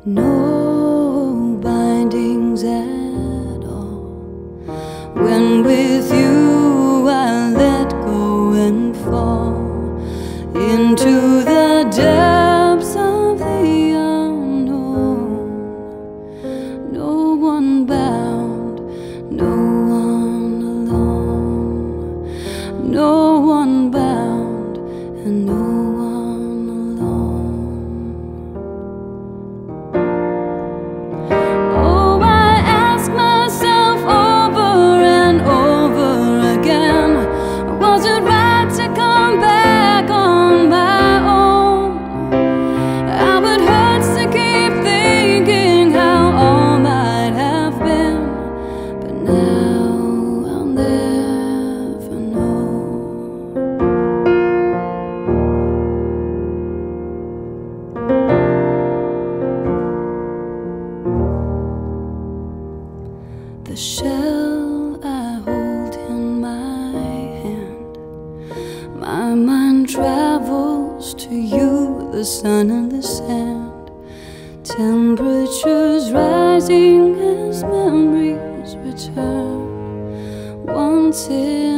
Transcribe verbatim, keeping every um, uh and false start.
no bindings at all. When with you I let go and fall into the depths of the unknown. No one bound, no one alone. No one bound and no one alone. Oh, I ask myself over and over again, was it right to come back on my own? How it hurts to keep thinking how all might have been, but now I'll never know. The shell I hold in my hand, my mind travels to you, the sun and the sand. Temperatures rising as memories return, wanting